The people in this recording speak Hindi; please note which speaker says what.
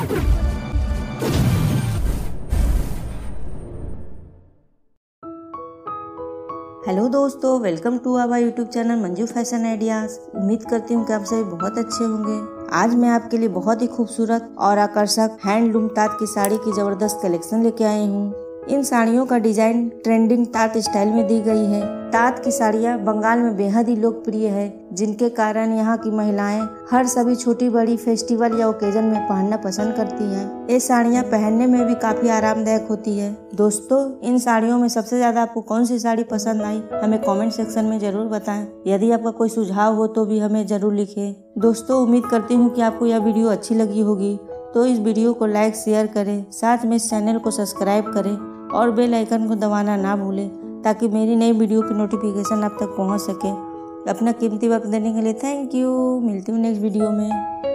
Speaker 1: हेलो दोस्तों, welcome to our YouTube channel Manju fashion ideas. उम्मीद करती हूँ कि आप सभी बहुत अच्छे होंगे। आज मैं आपके लिए बहुत ही खूबसूरत और आकर्षक हैंडलूम ताँत की साड़ी की जबरदस्त कलेक्शन लेके आई हूँ। इन साड़ियों का डिजाइन ट्रेंडिंग ताँत स्टाइल में दी गई है। ताँत की साड़ियाँ बंगाल में बेहद ही लोकप्रिय है, जिनके कारण यहाँ की महिलाएं हर सभी छोटी बड़ी फेस्टिवल या ओकेजन में पहनना पसंद करती हैं। ये साड़ियाँ पहनने में भी काफी आरामदायक होती है। दोस्तों, इन साड़ियों में सबसे ज्यादा आपको कौन सी साड़ी पसंद आई, हमें कमेंट सेक्शन में जरूर बताएं। यदि आपका कोई सुझाव हो तो भी हमें जरूर लिखें। दोस्तों, उम्मीद करती हूँ कि आपको यह वीडियो अच्छी लगी होगी, तो इस वीडियो को लाइक शेयर करें, साथ में इस चैनल को सब्सक्राइब करें और बेल आइकन को दबाना ना भूलें, ताकि मेरी नई वीडियो की नोटिफिकेशन आप तक पहुंच सके। अपना कीमती वक्त देने के लिए थैंक यू। मिलती हूँ नेक्स्ट वीडियो में।